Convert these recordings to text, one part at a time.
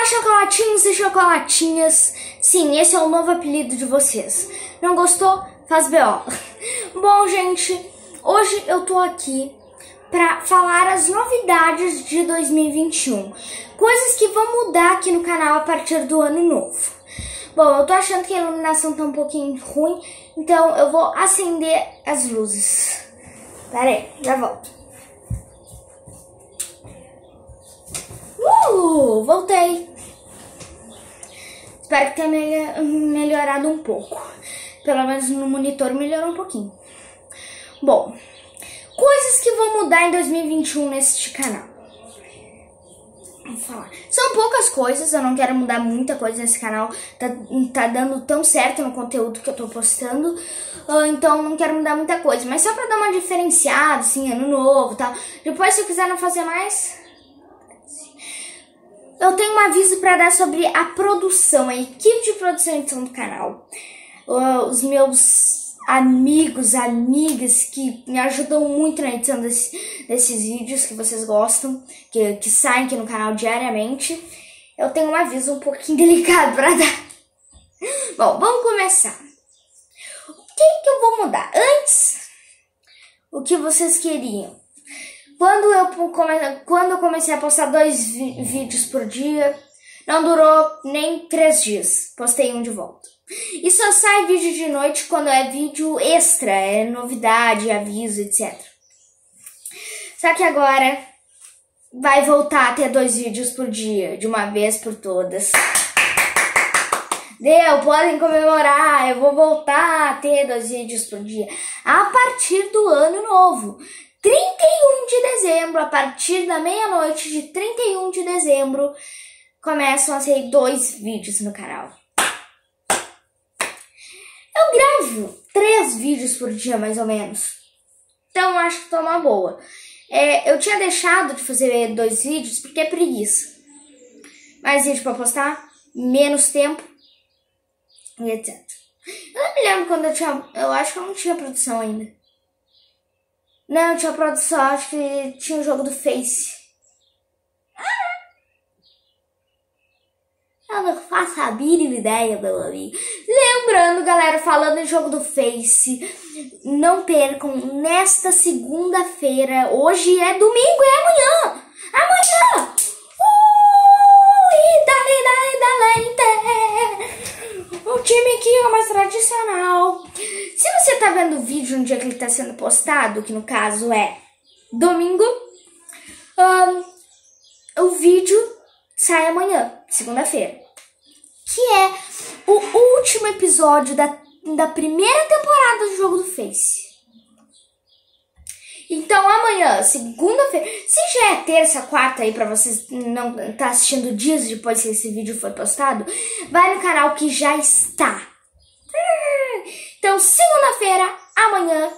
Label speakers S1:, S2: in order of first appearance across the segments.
S1: chocolatinhos e chocolatinhas, sim, esse é o novo apelido de vocês. Não gostou? Faz BO. Bom, gente, hoje eu tô aqui pra falar as novidades de 2021. Coisas que vão mudar aqui no canal a partir do ano novo. Bom, eu tô achando que a iluminação tá um pouquinho ruim, então eu vou acender as luzes. Pera aí, já volto. Voltei. Espero que tenha melhorado um pouco. Pelo menos no monitor melhorou um pouquinho. Bom, coisas que vão mudar em 2021 neste canal. Vamos falar. São poucas coisas, eu não quero mudar muita coisa nesse canal. Tá dando tão certo no conteúdo que eu tô postando. Então não quero mudar muita coisa. Mas só pra dar uma diferenciada, assim, ano novo e tal. Depois, se eu quiser não fazer mais, eu tenho um aviso para dar sobre a produção, a equipe de produção e edição do canal. Os meus amigos, amigas que me ajudam muito na edição desses vídeos que vocês gostam, que saem aqui no canal diariamente. Eu tenho um aviso um pouquinho delicado para dar. Bom, vamos começar. O que eu vou mudar? Antes, o que vocês queriam? Quando eu comecei a postar 2 vídeos por dia, não durou nem 3 dias. Postei um de volta. E só sai vídeo de noite quando é vídeo extra, é novidade, aviso, etc. Só que agora vai voltar a ter 2 vídeos por dia, de uma vez por todas. Podem comemorar, eu vou voltar a ter 2 vídeos por dia a partir do ano novo. 31 de dezembro, a partir da meia-noite de 31 de dezembro, começam a sair 2 vídeos no canal. Eu gravo 3 vídeos por dia, mais ou menos. Então, acho que tá uma boa. Eu tinha deixado de fazer 2 vídeos porque é preguiça. Mais vídeo pra postar, menos tempo, e etc. Eu não me lembro quando eu acho que eu não tinha produção ainda. Não, eu tinha produção, acho que tinha o jogo do Face. Eu não faço a mínima ideia, meu amigo. Lembrando, galera, falando em jogo do Face, não percam, nesta segunda-feira, hoje é domingo, é amanhã! Amanhã! O time aqui é o mais tradicional. Se você tá vendo o vídeo no dia que ele tá sendo postado, que no caso é domingo, o vídeo sai amanhã, segunda-feira, que é o último episódio da primeira temporada do jogo do Face. Então amanhã, segunda-feira, se já é terça, quarta aí pra vocês não tá assistindo dias depois que esse vídeo foi postado, vai no canal que já está. Então segunda-feira, amanhã,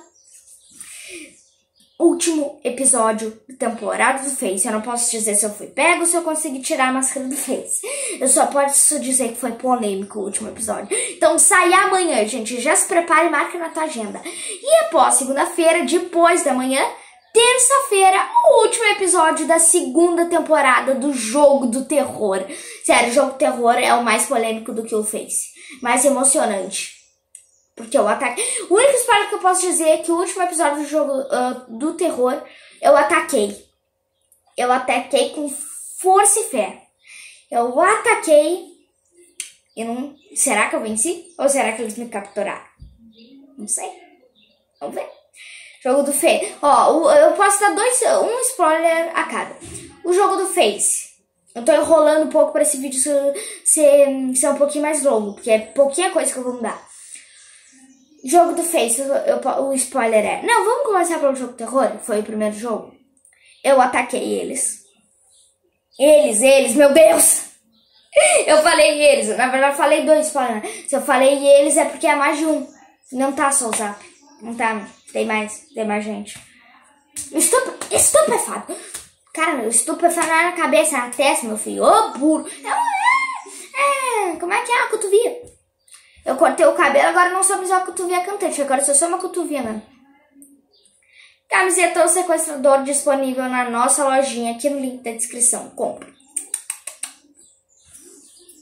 S1: último episódio da temporada do Face. Eu não posso dizer se eu fui pego ou se eu consegui tirar a máscara do Face. Eu só posso dizer que foi polêmico o último episódio. Então sai amanhã, gente. Já se prepare e marque na tua agenda. E após segunda-feira, depois da manhã, terça-feira, o último episódio da segunda temporada do Jogo do Terror. Sério, o Jogo do Terror é o mais polêmico do que o Face. Mais emocionante. Porque eu ataquei. O único spoiler que eu posso dizer é que o último episódio do Jogo do Terror, eu ataquei. Eu ataquei com força e fé. Eu ataquei e não... Será que eu venci? Ou será que eles me capturaram? Não sei. Vamos ver. Jogo do Face. Ó, eu posso dar um spoiler a cada. O Jogo do Face. Eu tô enrolando um pouco para esse vídeo ser um pouquinho mais longo, porque é pouquinha coisa que eu vou mudar. Jogo do Face, o spoiler é... Não, vamos começar pelo Jogo do Terror, foi o primeiro jogo. Eu ataquei eles. Eles, meu Deus! Eu falei eles, na verdade eu falei 2 spoilers. Se eu falei eles é porque é mais de um. Não tá só o Zap. Não tá, tem mais gente. Estupefado. Cara, estupefado na cabeça, na testa, meu filho. Ô, burro. Como é que é a cotovia? Eu cortei o cabelo, agora não sou mais uma cotovia cantante, agora sou só uma cotovia mesmo. Camiseta ou sequestrador disponível na nossa lojinha aqui no link da descrição. Compre.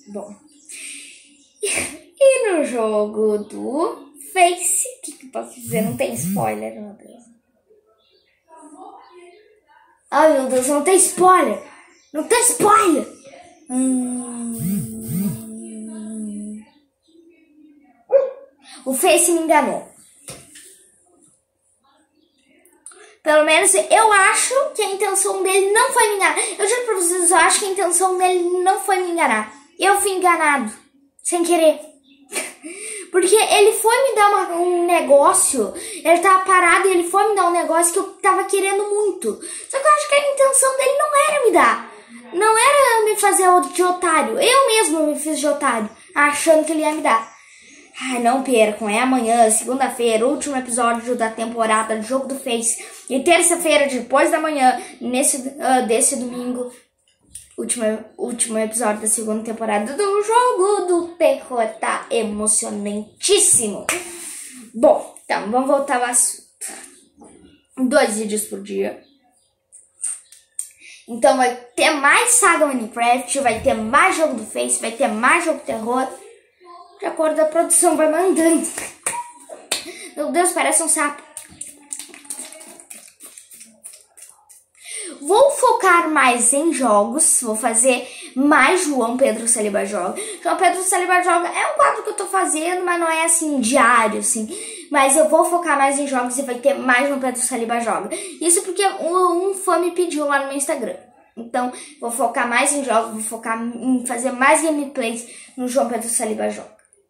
S1: Bom. E no jogo do Face, o que eu posso dizer? Não tem spoiler, meu Deus. Ai, meu Deus, não tem spoiler. Não tem spoiler. O Face me enganou. Pelo menos eu acho que a intenção dele não foi me enganar. Eu juro pra vocês, eu acho que a intenção dele não foi me enganar. Eu fui enganado. Sem querer. Porque ele foi me dar um negócio. Ele tava parado e ele foi me dar um negócio que eu tava querendo muito. Só que eu acho que a intenção dele não era me dar. Não era me fazer de otário. Eu mesmo me fiz de otário. Achando que ele ia me dar. Ai, não percam, é amanhã, segunda-feira, último episódio da temporada do Jogo do Face. E terça-feira, depois da manhã, desse domingo, último episódio da segunda temporada do Jogo do Terror. Tá emocionantíssimo. Bom, então, vamos voltar ao assunto. 2 vídeos por dia. Então vai ter mais saga Minecraft, vai ter mais Jogo do Face, vai ter mais Jogo do Terror. De acordo, a produção vai mandando. Meu Deus, parece um sapo. Vou focar mais em jogos. Vou fazer mais João Pedro Saliba Joga. João Pedro Saliba Joga é um quadro que eu tô fazendo, mas não é assim diário, assim. Mas eu vou focar mais em jogos e vai ter mais João Pedro Saliba Joga. Isso porque um fã me pediu lá no meu Instagram. Então, vou focar mais em jogos, vou focar em fazer mais gameplays no João Pedro Saliba Joga.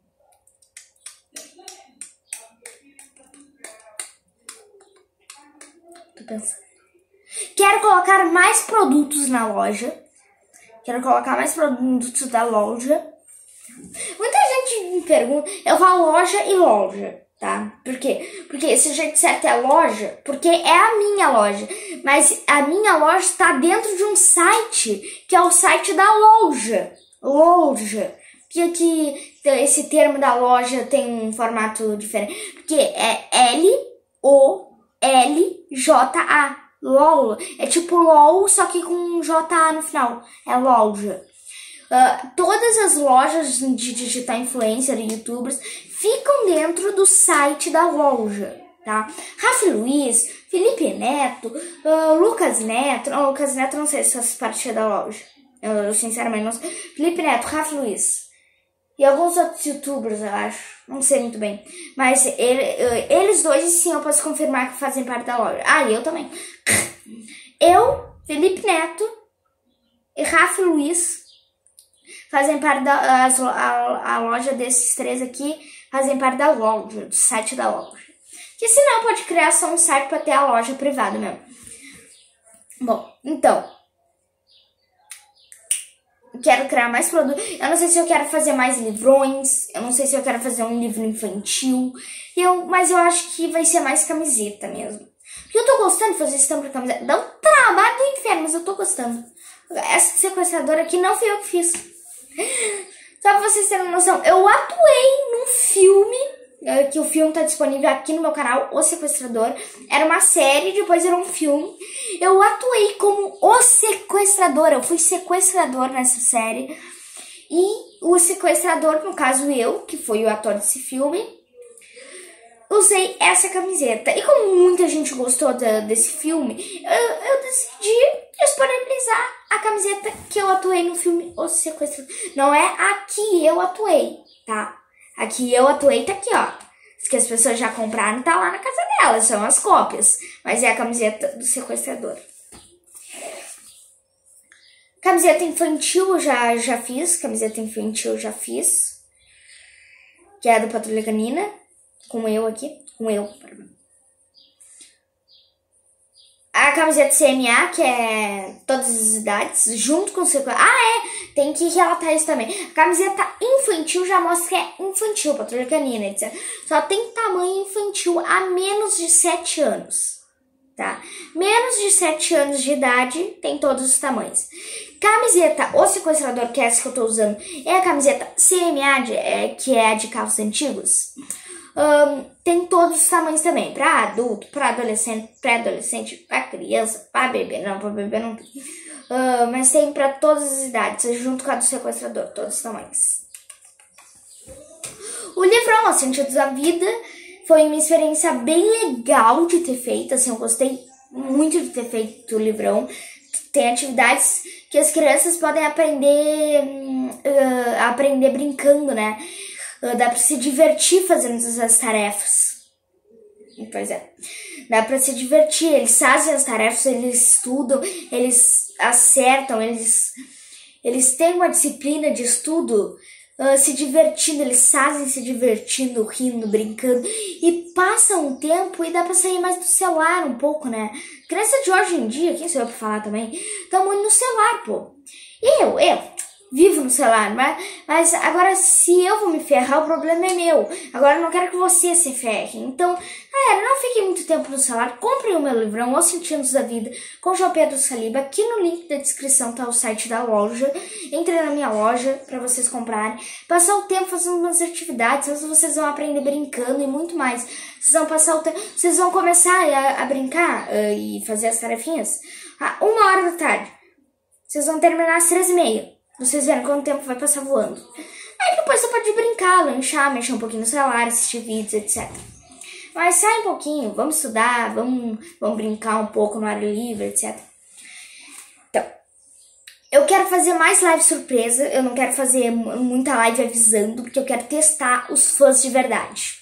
S1: Tô pensando. Quero colocar mais produtos na loja. Quero colocar mais produtos da loja. Muita gente me pergunta, eu falo loja e loja, tá? Por quê? Porque esse jeito certo é loja, porque é a minha loja. Mas a minha loja está dentro de um site, que é o site da loja. Loja. Que esse termo da loja tem um formato diferente. Porque é L-O-L-J-A. LOL. É tipo LOL, só que com J-A no final. É loja. Todas as lojas de digital influencer e youtubers ficam dentro do site da loja, tá? Rafa Luiz, Felipe Neto, Lucas Neto. Não, Lucas Neto não sei se faz parte da loja. Eu sinceramente não sei. Felipe Neto, Rafa Luiz. E alguns outros youtubers, eu acho. Não sei muito bem. Mas eles dois, sim, eu posso confirmar que fazem parte da loja. Ah, e eu também. Eu, Felipe Neto e Rafa Luiz fazem parte a loja desses 3 aqui. Fazem parte da loja, do site da loja. Que senão pode criar só um site para ter a loja privada mesmo. Bom, então... Quero criar mais produtos. Eu não sei se eu quero fazer mais livrões. Eu não sei se eu quero fazer um livro infantil. Mas eu acho que vai ser mais camiseta mesmo. Porque eu tô gostando de fazer estampa de camiseta. Dá um trabalho do inferno, mas eu tô gostando. Essa sequestradora aqui não fui eu que fiz. Só pra vocês terem uma noção. Eu atuei num filme. Que o filme tá disponível aqui no meu canal, O Sequestrador. Era uma série, depois era um filme. Eu atuei como o sequestrador. Eu fui sequestrador nessa série. E o sequestrador, no caso eu, que fui o ator desse filme, usei essa camiseta. E como muita gente gostou desse filme, eu decidi disponibilizar a camiseta que eu atuei no filme O Sequestrador. Não é a que eu atuei, tá? Aqui eu atuei, tá aqui, ó. As que as pessoas já compraram, tá lá na casa delas. São as cópias. Mas é a camiseta do sequestrador. Camiseta infantil eu já fiz. Camiseta infantil eu já fiz. Que é a do Patrulha Canina. Com eu aqui. A camiseta CMA, que é todas as idades, junto com o sequestrador. Tem que relatar isso também. A camiseta infantil já mostra que é infantil, Patrulha Canina, etc. Só tem tamanho infantil a menos de 7 anos, tá? Menos de 7 anos de idade tem todos os tamanhos. Camiseta O Sequestrador, que é essa que eu tô usando, é a camiseta CMA, que é a de carros antigos. Tem todos os tamanhos também. Pra adulto, pra adolescente, pré-adolescente, pra criança, pra bebê. Não, pra bebê não tem. Mas tem pra todas as idades, junto com a do sequestrador, todos os tamanhos. O livrão, Os Sentidos da Vida, foi uma experiência bem legal de ter feito. Assim, eu gostei muito de ter feito o livrão. Tem atividades que as crianças podem aprender brincando, né? Dá pra se divertir fazendo essas tarefas. Pois é. Dá pra se divertir. Eles fazem as tarefas, eles estudam, eles acertam, eles têm uma disciplina de estudo se divertindo. Eles fazem se divertindo, rindo, brincando. E passa um tempo e dá pra sair mais do celular um pouco, né? Criança de hoje em dia, quem sou eu pra falar também, estão muito no celular, pô. Eu vivo no celular, mas agora se eu vou me ferrar, o problema é meu. Agora eu não quero que você se ferre. Então, galera, não fiquem muito tempo no celular. Comprem o meu livrão, Os Sentidos da Vida, com João Pedro Saliba. Aqui no link da descrição tá o site da loja. Entrem na minha loja pra vocês comprarem. Passar o tempo fazendo umas atividades, vocês vão aprender brincando e muito mais. Vocês vão passar o tempo, vocês vão começar a brincar e fazer as tarefinhas a 1h da tarde. Vocês vão terminar às 3h30. Vocês verem quanto tempo vai passar voando. Aí depois você pode brincar, lanchar, mexer um pouquinho no celular, assistir vídeos, etc. Mas sai um pouquinho, vamos estudar, vamos brincar um pouco no ar livre, etc. Então, eu quero fazer mais live surpresa. Eu não quero fazer muita live avisando, porque eu quero testar os fãs de verdade.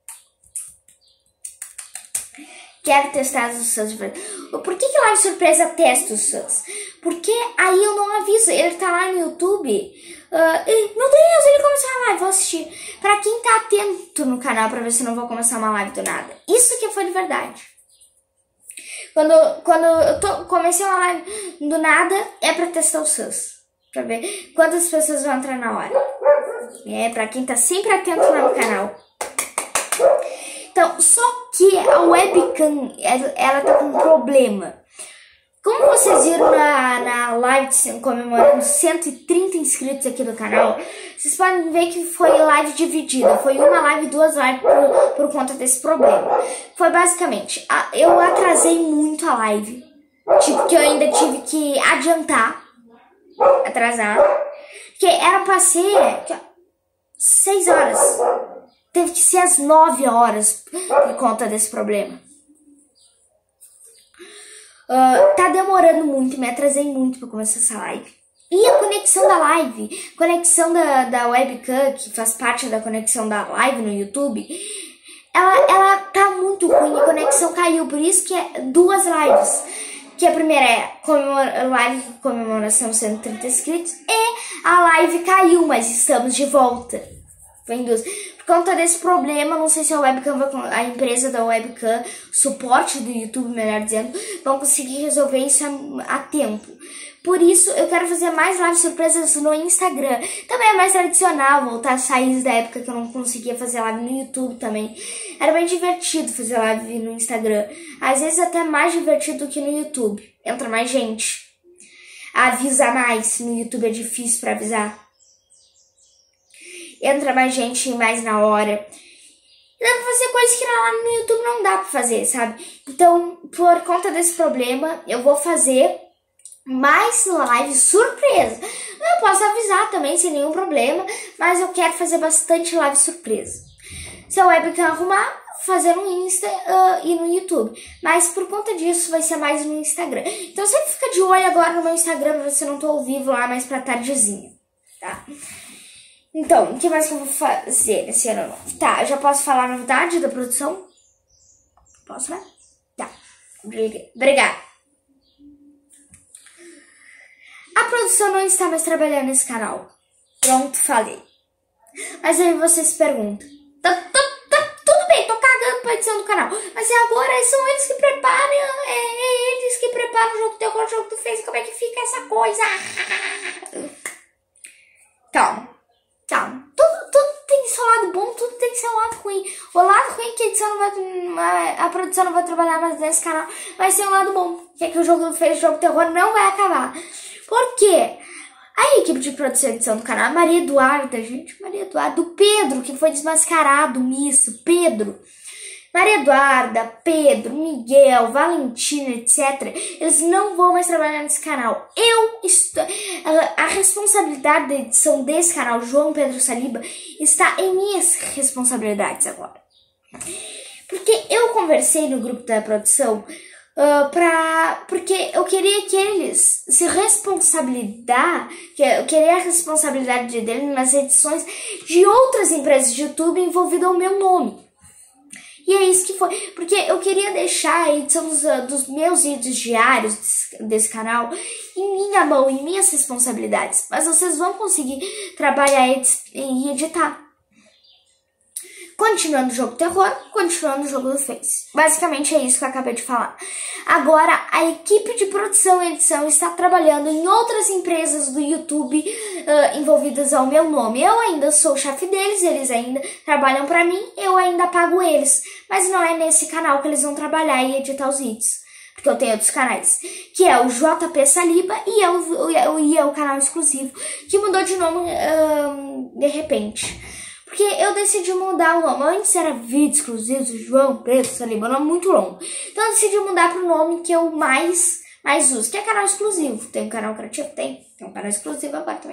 S1: Quero testar os fãs de verdade. Por que live surpresa testa os fãs? Porque aí eu não aviso. Ele tá lá no YouTube. Meu Deus, ele começou a live, vou assistir. Pra quem tá atento no canal pra ver se eu não vou começar uma live do nada. Isso que foi de verdade. Quando eu comecei uma live do nada, é pra testar os fãs. Pra ver quantas pessoas vão entrar na hora. É pra quem tá sempre atento lá no canal. Então, só que a webcam, ela tá com um problema. Como vocês viram na live comemorando 130 inscritos aqui no canal, vocês podem ver que foi live dividida. Foi uma live e 2 lives por conta desse problema. Foi basicamente, eu atrasei muito a live. Tipo, que eu ainda tive que atrasar. Porque era pra ser 6 horas. Teve que ser às 9 horas por conta desse problema. Tá demorando muito, me atrasei muito pra começar essa live. E a conexão da live, conexão da webcam, que faz parte da conexão da live no YouTube, ela tá muito ruim, a conexão caiu, por isso que é 2 lives. Que a primeira é live de comemoração 130 inscritos e a live caiu, mas estamos de volta. Foi em 2. Por conta desse problema, não sei se a empresa da webcam, suporte do YouTube, melhor dizendo, vão conseguir resolver isso a tempo. Por isso, eu quero fazer mais lives surpresas no Instagram. Também é mais tradicional, voltar a sair da época que eu não conseguia fazer live no YouTube também. Era bem divertido fazer live no Instagram. Às vezes até mais divertido do que no YouTube. Entra mais gente. Avisa mais. No YouTube é difícil pra avisar. Entra mais gente mais na hora. Dá pra fazer coisas que lá no YouTube não dá pra fazer, sabe? Então, por conta desse problema, eu vou fazer mais live surpresa. Eu posso avisar também sem nenhum problema, mas eu quero fazer bastante live surpresa. Se a webcam arrumar, fazer no Insta e no YouTube. Mas por conta disso vai ser mais no Instagram. Então sempre fica de olho agora no meu Instagram pra ver se eu não tô ao vivo lá mais pra tardezinha, tá? Então, o que mais que eu vou fazer nesse ano novo? Tá, eu já posso falar a novidade da produção? Posso, né? Tá, obrigada. A produção não está mais trabalhando nesse canal. Pronto, falei. Mas aí vocês se perguntam. Tudo bem, tô cagando pra edição do canal. Mas agora são eles que preparam. Eles que preparam o jogo do terror, o jogo do Face. Como é que fica essa coisa? Calma. Tudo tem seu lado bom, tudo tem seu lado ruim. O lado ruim é que a produção não vai trabalhar mais nesse canal. Vai ser um lado bom, que é que o jogo do Face, o jogo do terror, não vai acabar. Por quê? A equipe de produção e edição do canal, a Maria Eduarda, gente, Maria Eduarda, o Pedro, que foi desmascarado nisso, Pedro. Maria Eduarda, Pedro, Miguel, Valentina, etc. Eles não vão mais trabalhar nesse canal. A responsabilidade da edição desse canal, João Pedro Saliba, está em minhas responsabilidades agora. Porque eu conversei no grupo da produção porque eu queria que eles se responsabilizar, eu queria a responsabilidade deles nas edições de outras empresas de YouTube envolvidas ao meu nome. E é isso que foi, porque eu queria deixar a edição dos meus vídeos diários desse canal em minha mão, em minhas responsabilidades. Mas vocês vão conseguir trabalhar e editar. Continuando o jogo terror, continuando o jogo do Face. Basicamente é isso que eu acabei de falar. Agora, a equipe de produção e edição está trabalhando em outras empresas do YouTube envolvidas ao meu nome. Eu ainda sou o chefe deles, eles ainda trabalham para mim, eu ainda pago eles. Mas não é nesse canal que eles vão trabalhar e editar os vídeos. Porque eu tenho outros canais, que é o JP Saliba e é o canal exclusivo, que mudou de nome de repente. Porque eu decidi mudar o nome. Antes era vídeo exclusivo do João Pedro Saliba, um nome muito longo. Então eu decidi mudar para o nome que eu mais uso, que é canal exclusivo. Tem um canal criativo? Tem um canal exclusivo agora também.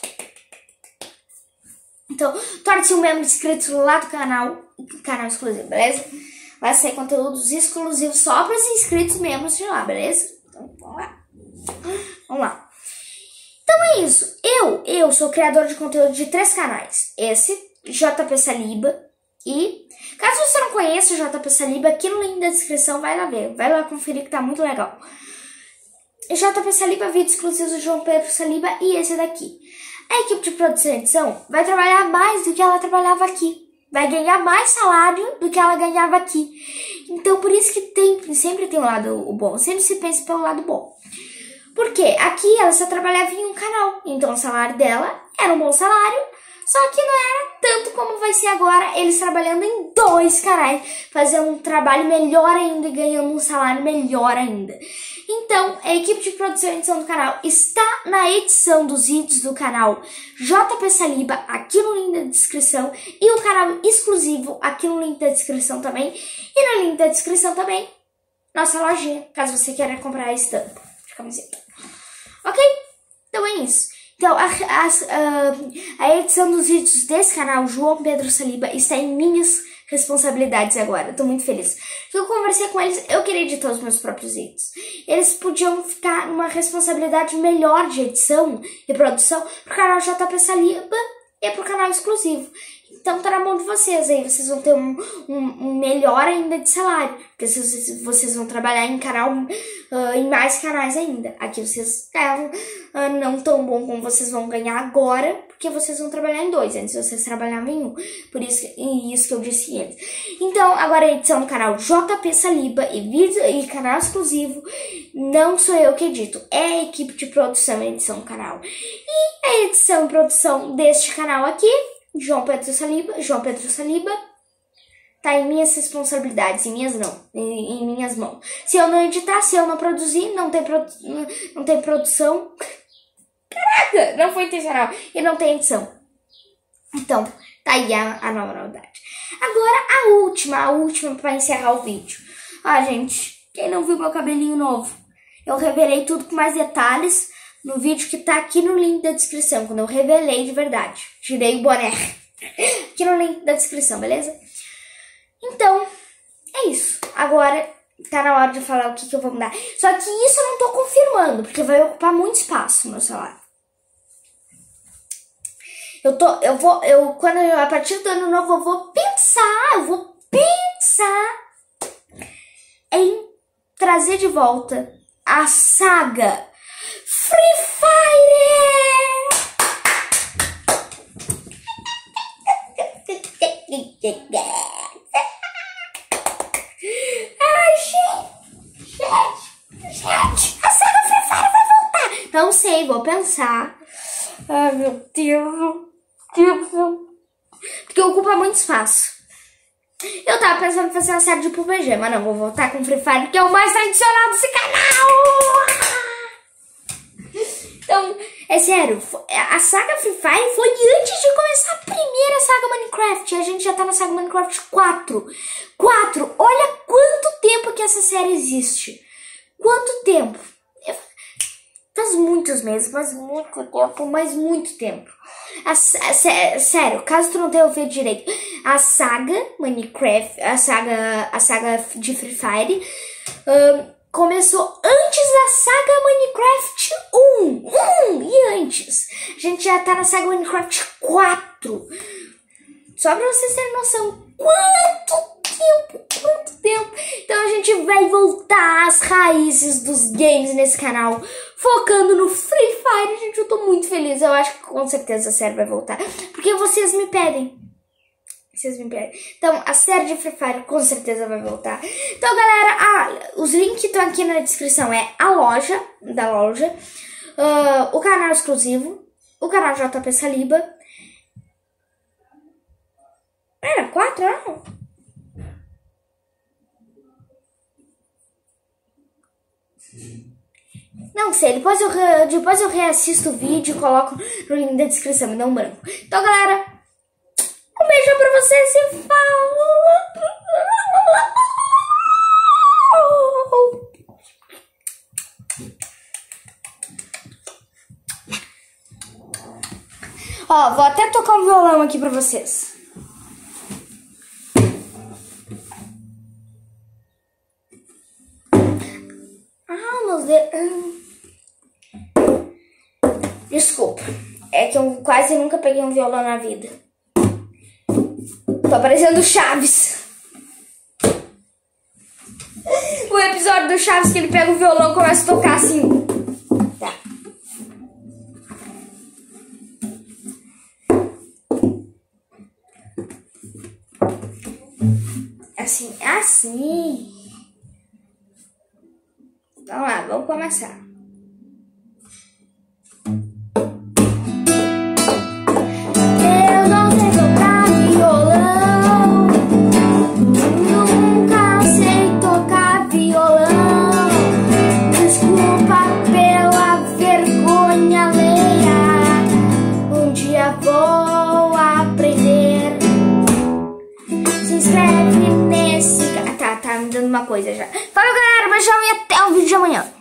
S1: Então, torne-se um membro inscrito lá do canal exclusivo, beleza? Vai sair conteúdos exclusivos só para os inscritos membros de lá, beleza? Então, vamos lá. Vamos lá. Então é isso. Eu sou criador de conteúdo de 3 canais. Esse, JP Saliba, e caso você não conheça o JP Saliba, aqui no link da descrição, vai lá ver. Vai lá conferir que tá muito legal. JP Saliba, vídeo exclusivo do João Pedro Saliba e esse daqui. A equipe de produção e edição vai trabalhar mais do que ela trabalhava aqui. Vai ganhar mais salário do que ela ganhava aqui. Então, por isso que sempre tem um lado bom. Sempre se pensa pelo lado bom. Porque aqui ela só trabalhava em um canal. Então, o salário dela era um bom salário. Só que não era tanto como vai ser agora, eles trabalhando em 2 canais, fazendo um trabalho melhor ainda e ganhando um salário melhor ainda. Então, a equipe de produção e edição do canal está na edição dos vídeos do canal JP Saliba, aqui no link da descrição, e o canal exclusivo aqui no link da descrição também, e no link da descrição também, nossa lojinha, caso você queira comprar a estampa de camiseta. Ok? Então é isso. Então, a edição dos vídeos desse canal, João Pedro Saliba, está em minhas responsabilidades agora. Estou muito feliz. Eu conversei com eles, eu queria editar os meus próprios vídeos. Eles podiam ficar numa responsabilidade melhor de edição e produção pro canal JP Saliba e pro canal exclusivo. Então tá na mão de vocês, aí vocês vão ter um melhor ainda de salário, porque vocês vão trabalhar em mais canais ainda. Aqui vocês ganham não tão bom como vocês vão ganhar agora, porque vocês vão trabalhar em 2, antes vocês trabalhavam em 1, por isso que eu disse antes. Então agora a edição do canal JP Saliba e canal exclusivo, não sou eu que edito, é a equipe de produção e edição do canal. E a edição e produção deste canal aqui, João Pedro Saliba, tá em minhas responsabilidades, em minhas mãos. Se eu não editar, se eu não produzir, não tem produção. Caraca, não foi intencional. E não tem edição. Então, tá aí a nova novidade. Agora, a última pra encerrar o vídeo. Gente, quem não viu meu cabelinho novo? Eu revelei tudo com mais detalhes no vídeo que tá aqui no link da descrição, quando eu revelei de verdade. Tirei o boné. Aqui no link da descrição, beleza? Então, é isso. Agora tá na hora de falar o que eu vou mudar. Só que isso eu não tô confirmando, porque vai ocupar muito espaço no meu celular. A partir do ano novo, eu vou pensar em trazer de volta a saga Free Fire! Ai, gente, a saga Free Fire vai voltar! Não sei, vou pensar. Ai, meu Deus. Porque ocupa muito espaço. Eu tava pensando em fazer uma série de PUBG, mas não, vou voltar com Free Fire, que é o mais tradicional desse canal! Então, é sério, a saga Free Fire foi antes de começar a primeira saga Minecraft. A gente já tá na saga Minecraft 4. Olha quanto tempo que essa série existe. Quanto tempo? Faz muitos meses, faz muito tempo. Sério, caso tu não tenha ouvido direito, a saga Minecraft, a saga de Free Fire, começou antes da saga Minecraft 1. E antes. A gente já tá na saga Minecraft 4. Só pra vocês terem noção. Quanto tempo. Então a gente vai voltar às raízes dos games nesse canal, focando no Free Fire. Gente, eu tô muito feliz. Eu acho que com certeza a série vai voltar, porque vocês me pedem. Então, a série de Free Fire com certeza vai voltar. Então, galera, os links estão aqui na descrição. É a loja, o canal exclusivo, o canal JP Saliba. Era 4, não? Não sei, depois eu reassisto o vídeo e coloco no link da descrição, me dá um branco. Então, galera, um beijo pra vocês e falou! Ó, vou até tocar um violão aqui pra vocês. Meus dedos. Desculpa, é que eu quase nunca peguei um violão na vida. Tô parecendo o Chaves. O episódio do Chaves que ele pega o violão e começa a tocar assim. Tá. Assim. Vamos lá, vamos começar. Eu não sei tocar violão, nunca sei tocar violão. Desculpa pela vergonha alheia, um dia vou aprender. Se inscreve nesse... Tá me dando uma coisa já. Falou, galera, beijão e até o vídeo de amanhã.